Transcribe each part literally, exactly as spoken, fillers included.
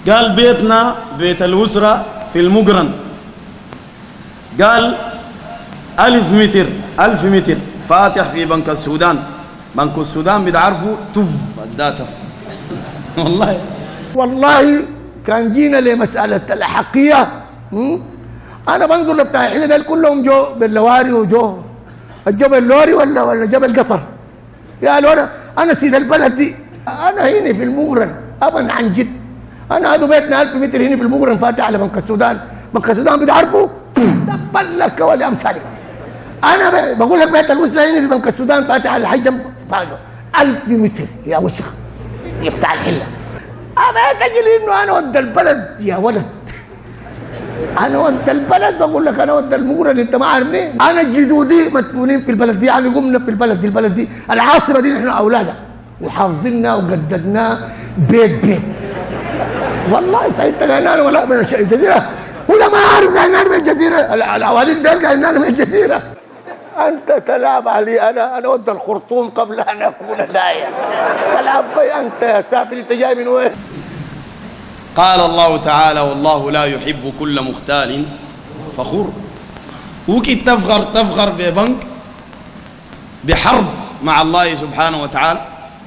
قال بيتنا بيت الأسرة في المقرن، قال ألف متر ألف متر فاتح في بنك السودان. بنك السودان بتعرفوا تف الداتف والله والله كان جينا لمسألة الأحقية. أنا بنظر لبتاع الحين دول كلهم جو باللواري وجو الجبل اللوري ولا ولا جبل قطر. يا لورا أنا سيد البلد دي، أنا هنا في المقرن أبا عن جد. أنا هذا بيتنا ألف متر هنا في المقرن فاتح على بنك السودان. بنك السودان بتعرفوا دبل لك ولا أمثالك. أنا بقول لك بيت الأسرة هنا في بنك السودان فاتح على حجم ألف متر يا وسخ يا بتاع الحلة. أنا تجي إنه أنا ود البلد يا ولد، أنا ود البلد. بقول لك أنا ود المقرن، أنت ما عارفني. أنا جدودي مدفونين في البلد دي، يعني قمنا في البلد دي. البلد دي العاصمة دي نحن أولادها وحافظينها وجددناها بيت بيت. والله سعيدت قاينان ولا من الجزيرة ولا ما أعرف قاينان من الجزيرة. العواليد دول قاينان من الجزيرة. أنت تلعب علي أنا أنا ود الخرطوم قبل أن أكون داعية. تلعب بي أنت يا سافر، أنت جاي من وين؟ قال الله تعالى: والله لا يحب كل مختال فخور. وكي تفخر تفخر ببنك بحرب مع الله سبحانه وتعالى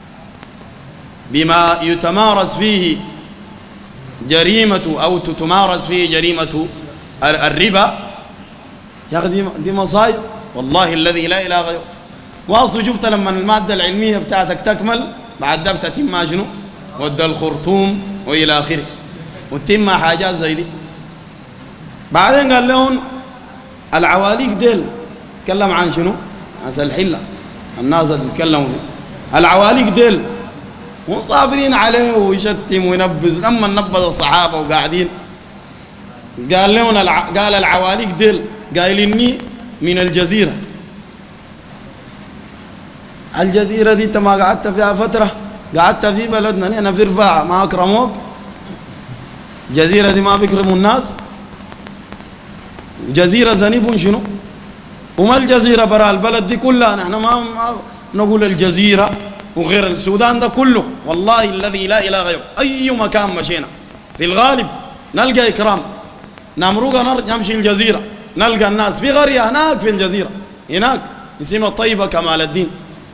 بما يتمارس فيه جريمة أو تتمارس فيه جريمة الربا. يا أخي دي مصايب والله الذي لا إله غيره. واصل شفت لما المادة العلمية بتاعتك تكمل بعد ده بتتم شنو؟ ود الخرطوم وإلى آخره، وتتم حاجات زي دي. بعدين قال لهم العواليق ديل تكلم عن شنو؟ عن الحلة الناس اللي تكلموا فيه. العواليق ديل وصابرين عليه ويشتم وينبذ. لما نبذ الصحابة وقاعدين قال لهم الع... قال العواليق ديل قايليني من الجزيرة. الجزيرة دي انت ما قعدت فيها فترة؟ قعدت في بلدنا هنا في رفاعة ما أكرموك؟ الجزيرة دي ما بيكرموا الناس؟ جزيرة زنيب شنو؟ وما الجزيرة برا البلد دي كلها. نحن ما, ما نقول الجزيرة وغير السودان ده كله. والله الذي لا إله غيره أي مكان مشينا في الغالب نلقى إكرام. نمرق نمشي الجزيرة نلقى الناس في قرية هناك في الجزيرة هناك اسمها طيبة كمال الدين.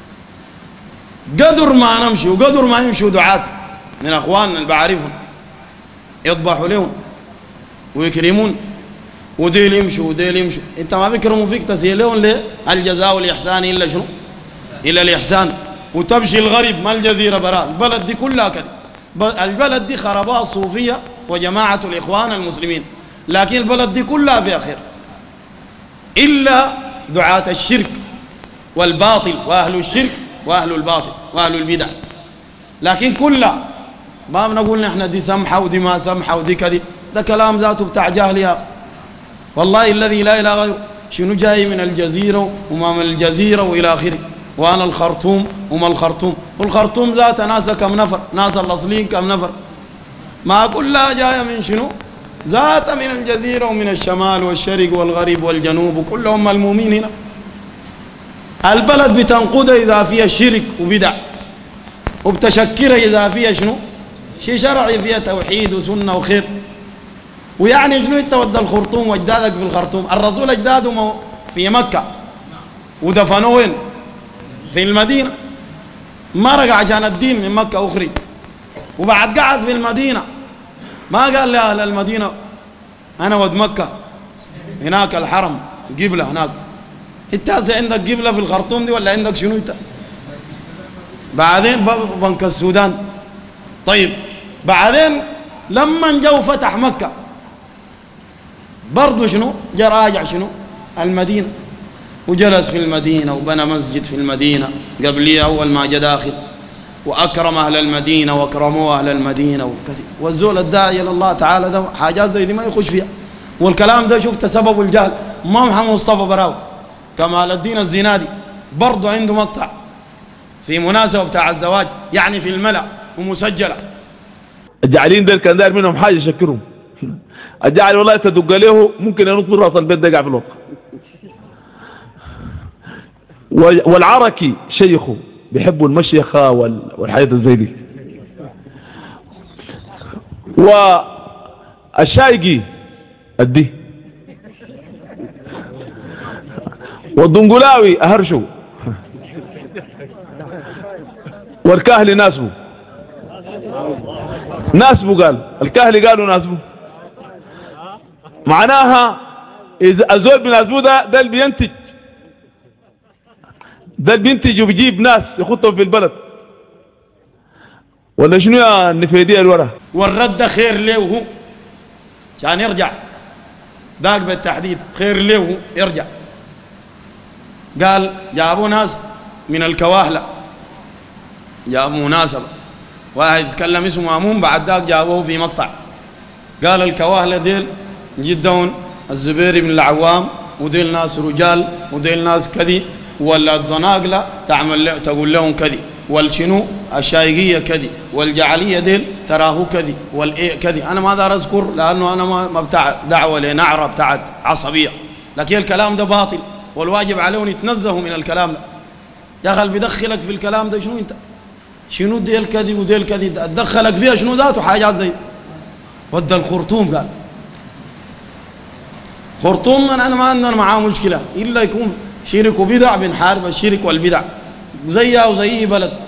قدر ما نمشي وقدر ما يمشوا دعاة من أخواننا اللي بعرفهم يضبحوا لهم ويكرمون، وديل يمشوا وديل يمشوا. انت ما بيكرموا فيك تسيلون ليه؟ الجزاء والإحسان إلا شنو؟ إلا الإحسان. وتمشي الغريب ما الجزيرة برا البلد دي كلها كده. البلد دي خرباء الصوفية وجماعة الإخوان المسلمين، لكن البلد دي كلها فيها خير إلا دعاة الشرك والباطل وأهل الشرك وأهل الباطل وأهل البدع. لكن كلها ما بنقول نحن دي سمحة ودي ما سمحة ودي كذي، ده كلام ذاته بتاع جاهل يا أخي. والله الذي لا إله غيره. شنو جاي من الجزيرة وما من الجزيرة وإلى آخره. وأنا الخرطوم وما الخرطوم، والخرطوم ذات ناس كم نفر؟ ناس الأصليين كم نفر؟ ما كلها جاية من شنو؟ ذات من الجزيرة ومن الشمال والشرق والغرب والجنوب وكلهم ملمومين هنا. البلد بتنقضها إذا فيها شرك وبدع، وبتشكرها إذا فيها شنو؟ شيء شرعي فيها توحيد وسنة وخير. ويعني شنو انت ود الخرطوم واجدادك في الخرطوم؟ الرسول اجداده في مكة ودفنوه وين؟ في المدينة. ما رجع عشان الدين من مكة أخرج، وبعد قعد في المدينة ما قال لأهل المدينة أنا ود مكة هناك الحرم قبلة هناك. انت عندك قبلة في الخرطوم دي ولا عندك شنو انت؟ بعدين بنك السودان. طيب بعدين لما جو فتح مكة برضو شنو؟ جا راجع شنو؟ المدينة، وجلس في المدينة وبنى مسجد في المدينة قبليه أول ما جا داخل، وأكرم أهل المدينة وأكرموا أهل المدينة وكذا. والزول الداعي إلى الله تعالى ده حاجات زي دي ما يخش فيها. والكلام ده شفت سبب الجهل. ما محمد مصطفى براو كمال الدين الزنادي برضو عنده مقطع في مناسبة بتاع الزواج، يعني في الملأ ومسجلة. الجعلين دول كان داير منهم حاجة يشكرهم. الجعل والله تدق له ممكن ينط من راس البيت ده قاعد في الوقت. والعركي شيخه بيحبوا المشيخة والحياة زي دي. والشايقي أدي، والدنقلاوي أهرشو، والكاهلي ناسبه ناسبه قال الكاهلي قالوا ناسبه. معناها إذا الزول بناسبه ده ده اللي بينتج، ده اللي بينتج وبيجيب ناس يخطهم في البلد. ولا شنو يا النفيدية الورا؟ والرد خير له هو عشان يرجع، ذاك بالتحديد خير له هو يرجع. قال جابوا ناس من الكواهلة، جابوا مناسبة، واحد يتكلم اسمه مامون، بعد ذاك جابوه في مقطع قال الكواهلة ديل جدون الزبير بن العوام، وديل ناس رجال، وديل ناس كذي، ولا الضناقلة تعمل تقول لهم كذي، والشنو الشايقية كذي، والجعلية ديل تراه كذي، والإيه كذي. أنا ما أقدر أذكر لأنه أنا ما بتاع دعوة لنعرة بتاعت عصبية، لكن الكلام ده باطل، والواجب عليهم يتنزهوا من الكلام ده. يا أخي اللي بيدخلك في الكلام ده شنو أنت؟ شنو ديل كذي وديل كذي تدخلك فيها شنو ذاته حاجات زي ودى الخرطوم. قال خرطوم أنا ما عندنا معاه مشكلة إلا يكون شرك وبدع، بنحارب الشرك والبدع زيها وزي بلد.